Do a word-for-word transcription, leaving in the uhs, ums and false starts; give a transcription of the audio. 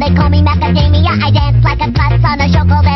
They call me macadamia. I dance like a bus on a chocolate